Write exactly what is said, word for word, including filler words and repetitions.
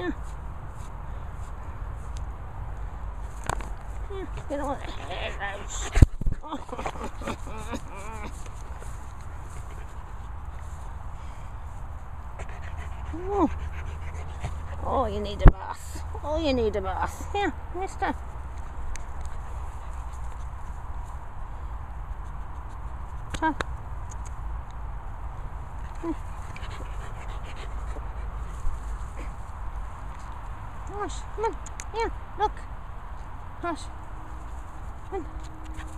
Yeah. Yeah, get all the hair out. Oh. Oh, you need a bath. Oh, you need a bath. Here, mister. Come. Hush, come on. Here, look. Hush. Come on.